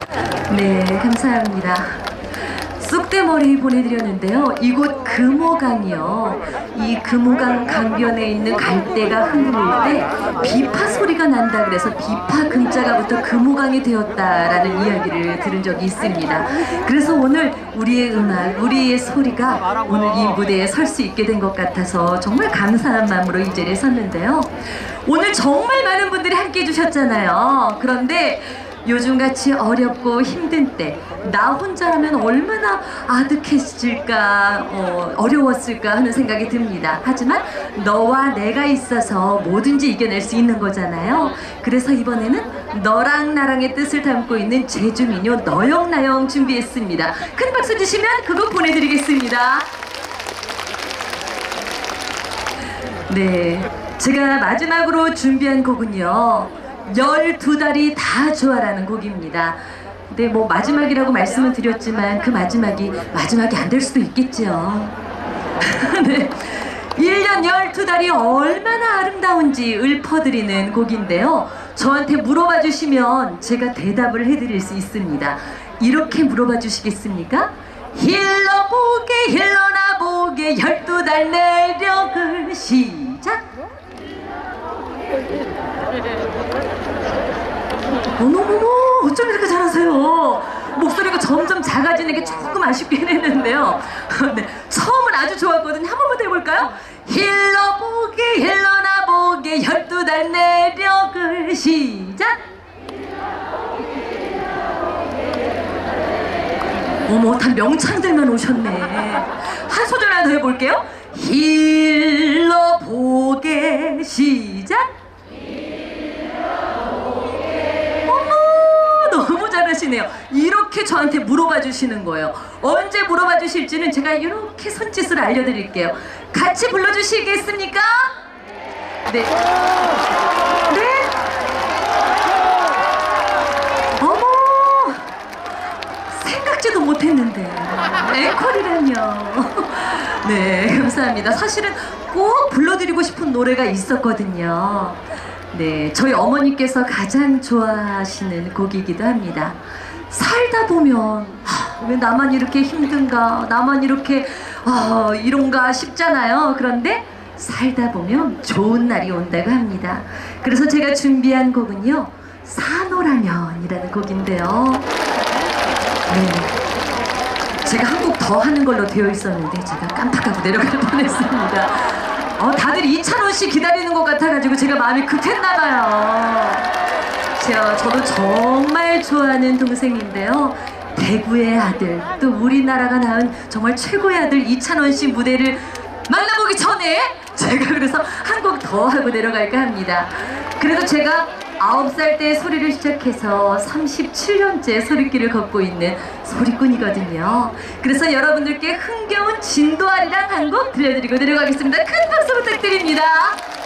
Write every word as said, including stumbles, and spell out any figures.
네, 감사합니다. 쑥대머리 보내드렸는데요. 이곳 금호강이요. 이 금호강 강변에 있는 갈대가 흔들릴 때 비파 소리가 난다 그래서 비파 금자가 붙어 금호강이 되었다라는 이야기를 들은 적이 있습니다. 그래서 오늘 우리의 음악, 우리의 소리가 오늘 이 무대에 설 수 있게 된 것 같아서 정말 감사한 마음으로 이 자리에 섰는데요. 오늘 정말 많은 분들이 함께 해주셨잖아요. 그런데 요즘같이 어렵고 힘든 때 나 혼자라면 얼마나 아득해질까, 어, 어려웠을까 하는 생각이 듭니다. 하지만 너와 내가 있어서 뭐든지 이겨낼 수 있는 거잖아요. 그래서 이번에는 너랑 나랑의 뜻을 담고 있는 제주민요 너영나영 준비했습니다. 큰 박수 주시면 그거 보내드리겠습니다. 네, 제가 마지막으로 준비한 곡은요 열두 달이 다 좋아라는 곡입니다. 네, 뭐 마지막이라고 말씀을 드렸지만 그 마지막이 마지막이 안 될 수도 있겠죠. 네, 일 년 열두 달이 얼마나 아름다운지 읊어드리는 곡인데요. 저한테 물어봐 주시면 제가 대답을 해드릴 수 있습니다. 이렇게 물어봐 주시겠습니까? 힐러보게 힐러나보게 열두 달 내력을 시작! 어머머머, 어쩜 이렇게 잘하세요? 목소리가 점점 작아지는 게 조금 아쉽긴 했는데요. 네, 처음은 아주 좋았거든요. 한 번만 더 해볼까요? 힐러보게 힐러나보게 열두 달 내력을 시작! 어머, 다 명창들만 오셨네. 한 소절 하나 더 해볼게요. 힐러보게 시작! 하시네요. 이렇게 저한테 물어봐 주시는 거예요. 언제 물어봐 주실지는 제가 이렇게 손짓으로 알려드릴게요. 같이 불러주시겠습니까? 네. 네? 어머, 생각지도 못했는데 앵콜이라뇨. 네, 감사합니다. 사실은 꼭 불러드리고 싶은 노래가 있었거든요. 네, 저희 어머니께서 가장 좋아하시는 곡이기도 합니다. 살다 보면 하, 왜 나만 이렇게 힘든가, 나만 이렇게 어, 이런가 싶잖아요. 그런데 살다 보면 좋은 날이 온다고 합니다. 그래서 제가 준비한 곡은요 산호라면이라는 곡인데요. 네, 제가 한 곡 더 하는 걸로 되어 있었는데 제가 깜빡하고 내려갈 뻔했습니다. 어, 다들 이찬원 씨 기다리는 것 같아가지고 제가 마음이 급했나봐요. 제가, 저도 정말 좋아하는 동생인데요. 대구의 아들, 또 우리나라가 낳은 정말 최고의 아들 이찬원 씨 무대를 만나보기 전에 제가 그래서 한 곡 더 하고 내려갈까 합니다. 그래도 제가 아홉 살 때 소리를 시작해서 삼십칠 년째 소리길을 걷고 있는 소리꾼이거든요. 그래서 여러분들께 흥겨운 진도아리랑 한 곡 들려드리고 내려가겠습니다. 큰 박수 부탁드립니다.